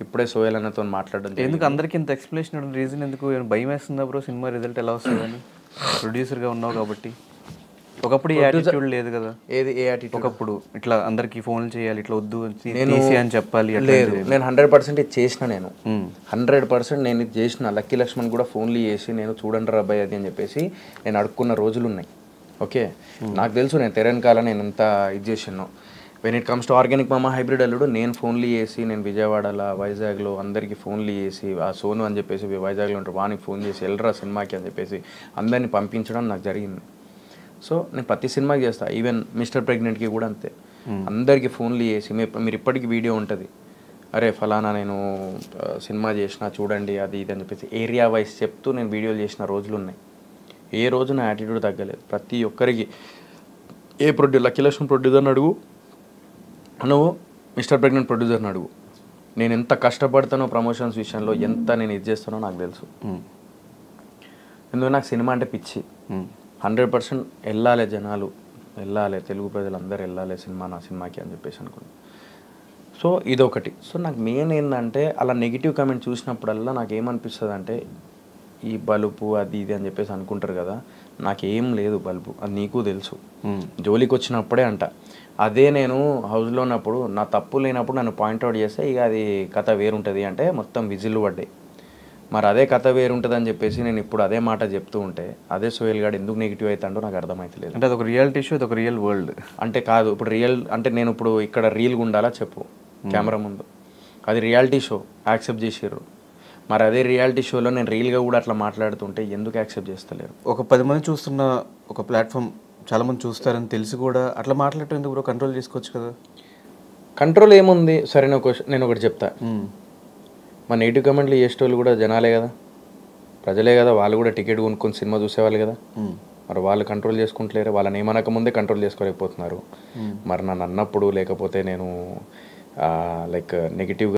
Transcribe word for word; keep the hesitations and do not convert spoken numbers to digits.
ఇప్పుడే సోయల్ అన్నతో మాట్లాడడం. ఎందుకు అందరికి ఇంత ఎక్స్ప్లెనేషన్ రీజన్ ఎందుకు? భయం వేస్తుందా బ్రో సినిమా రిజల్ట్ ఎలా వస్తుందని? ప్రొడ్యూసర్గా ఉన్నావు కాబట్టి. ఒకప్పుడు ఈ యాటిట్యూడ్ లేదు కదా. ఏది ఏ యాటిట్యూడ్? ఒకప్పుడు ఇట్లా అందరికి ఫోన్లు చేయాలి, ఇట్లా వద్దు తీసి అని చెప్పాలి. లేదు, నేను హండ్రెడ్ పర్సెంట్ ఇది చేసిన. నేను హండ్రెడ్ పర్సెంట్ నేను ఇది చేసిన. లక్కీ లక్ష్మణ్ కూడా ఫోన్లు చేసి నేను చూడండి రా అబ్బాయి అది అని చెప్పేసి నేను అడుక్కున్న రోజులు ఉన్నాయి. ఓకే, నాకు తెలుసు నేను తెరన్కాల నేను ఎంత ఇది చేసాను. When it comes to organic మామ హైబ్రిడ్ అల్లుడు నేను ఫోన్లు చేసి నేను విజయవాడలో వైజాగ్లో అందరికీ ఫోన్లు చేసి ఆ సోను అని చెప్పేసి వైజాగ్లో ఉంటారు వానికి ఫోన్ చేసి వెళ్ళరా సినిమాకి అని చెప్పేసి అందరినీ పంపించడం నాకు జరిగింది. సో నేను ప్రతి సినిమాకి చేస్తాను. ఈవెన్ మిస్టర్ ప్రెగ్నెంట్కి కూడా అంతే. అందరికీ ఫోన్లు చేసి మీరు ఇప్పటికీ వీడియో ఉంటుంది, అరే ఫలానా నేను సినిమా చేసిన చూడండి అది ఇది అని చెప్పేసి ఏరియా వైజ్ చెప్తూ నేను వీడియోలు చేసిన రోజులు ఉన్నాయి. ఏ రోజు నా యాటిట్యూడ్ తగ్గలేదు. ప్రతి ఒక్కరికి ఏ ప్రొడ్యూసర్ లక్కీ లక్ష్మణ్ ప్రొడ్యూసర్ని అడుగు, నువ్వు మిస్టర్ ప్రెగ్నెంట్ ప్రొడ్యూసర్ని అడుగు, నేను ఎంత కష్టపడతానో ప్రమోషన్స్ విషయంలో, ఎంత నేను ఇది చేస్తానో నాకు తెలుసు. ఎందుకంటే నాకు సినిమా అంటే పిచ్చి. హండ్రెడ్ పర్సెంట్ వెళ్ళాలి, జనాలు వెళ్ళాలి, తెలుగు ప్రజలు అందరూ వెళ్ళాలి సినిమా నా సినిమాకి అని చెప్పేసి అనుకున్నాను. సో ఇదొకటి. సో నాకు మెయిన్ ఏంటంటే అలా నెగిటివ్ కామెంట్ చూసినప్పుడల్లా నాకు ఏమనిపిస్తుంది అంటే ఈ బలుపు అది ఇది అని చెప్పేసి అనుకుంటారు కదా, నాకేం లేదు బల్బు, అది నీకు తెలుసు. జోలికి వచ్చినప్పుడే అంట. అదే నేను హౌస్లో ఉన్నప్పుడు నా తప్పు లేనప్పుడు నన్ను పాయింట్అవుట్ చేస్తే ఇక అది కథ వేరుంటుంది అంటే మొత్తం విజిల్లు పడ్డాయి. మరి అదే కథ వేరుంటుంది అని చెప్పేసి నేను ఇప్పుడు అదే మాట చెప్తూ ఉంటే అదే సోయల్ గాడు ఎందుకు నెగిటివ్ అవుతాడో నాకు అర్థమవుతలేదు. అంటే అదొక రియాలిటీ షో, అదొక రియల్ వరల్డ్ అంటే కాదు. ఇప్పుడు రియల్ అంటే నేను ఇప్పుడు ఇక్కడ రీల్గా ఉండాలా చెప్పు కెమెరా ముందు, అది రియాలిటీ షో యాక్సెప్ట్ చేసారు. మరి అదే రియాలిటీ షోలో నేను రీల్గా కూడా అట్లా మాట్లాడుతుంటే ఎందుకు యాక్సెప్ట్ చేస్తలేరు? ఒక పది మంది చూస్తున్న ఒక ప్లాట్ఫామ్ చాలామంది చూస్తారని తెలిసి కూడా అట్లా మాట్లాడటం ఎందుకు బ్రో? కంట్రోల్ చేసుకోవచ్చు కదా. కంట్రోల్ ఏముంది? సరే నేను ఒక నేను ఒకటి చెప్తా. మన నెగిటివ్ కమెంట్లు చేసేటోళ్ళు కూడా జనాలే కదా, ప్రజలే కదా, వాళ్ళు కూడా టికెట్ కొనుక్కొని సినిమా చూసేవాళ్ళు కదా. మరి వాళ్ళు కంట్రోల్ చేసుకుంటలేరు, వాళ్ళని ఏమనక ముందే కంట్రోల్ చేసుకోలేకపోతున్నారు. మరి నన్ను అన్నప్పుడు లేకపోతే నేను లైక్ నెగిటివ్గా